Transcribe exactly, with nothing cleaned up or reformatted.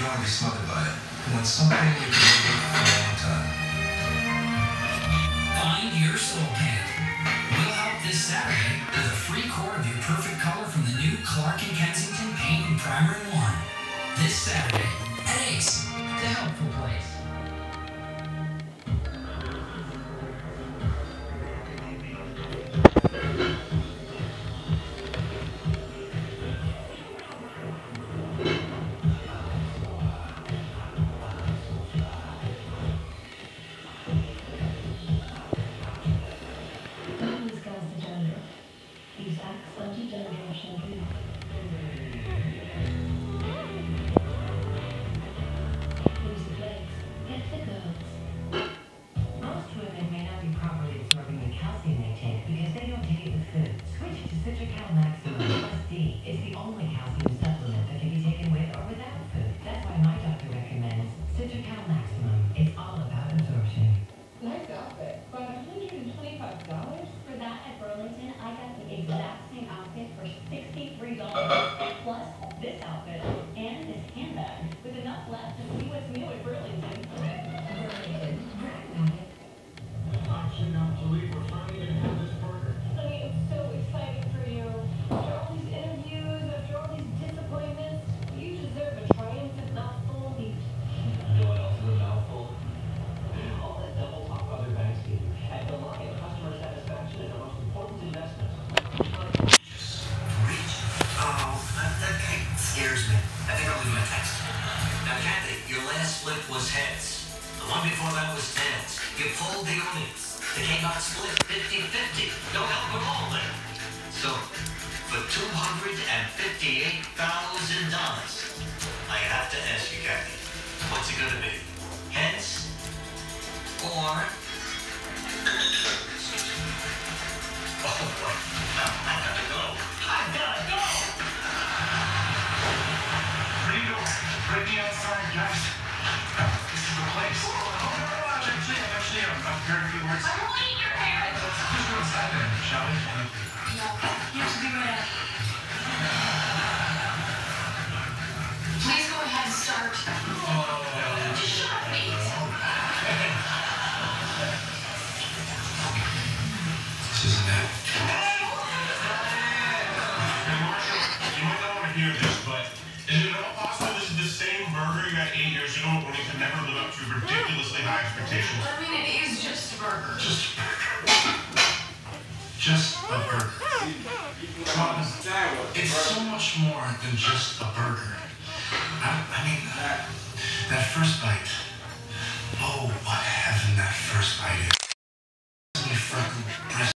want to be smothered by it. You want something you can live with for a long time. Find your soul paint. We'll help this Saturday with a free quart of your perfect color from the new Clark and Kensington Paint and Primer in One. This Saturday at Ace, the helpful place. It's the only calcium supplement that can be taken with or without food. That's why my doctor recommends Citrical Maximum. It's all about absorption. Nice outfit, but one hundred twenty-five dollars? For that at Burlington, I got the exact same outfit for sixty-three dollars. Plus this outfit and this handbag with enough left to see what's new at Burlington. Burlington. Brag about it. I cannot believe we're finally going to have this burger. Honey, I'm so excited for you. After all these interviews, after all these disappointments, you deserve a triumphant mouthful. You know what else is a mouthful? All that double top other banks give you. At the line, customer satisfaction is our most important investment. Reach. Oh, that, that guy scares me. I think I'll leave him a text. Now, Kathy, your last flip was heads. The one before that was tails. You pulled the audience. They came out split fifty fifty. No help at all there. So, for two hundred fifty-eight thousand dollars, I have to ask you, Kathy, what's it going to be? Heads? Or... Oh, boy. I gotta go. I gotta go! Ready to go. Bring me outside, guys. This is the place. Oh, no, no, no, actually, actually, I'm, I'm hearing a few words. I won't eat your hair! Let's just go inside then, shall we? No, you should be right. Please go ahead and start. Oh, Just shut up, mate. This isn't it. Hey, Marshall, you might not want to hear this, but is it at all possible this is the same burger you got eight years ago when you could never live up to ridiculously high expectations? I mean, it is just a burger. Just a burger. Just a burger. Robin, it's so much more than just a burger. I, I mean, that, that first bite. Oh, what heaven that first bite is.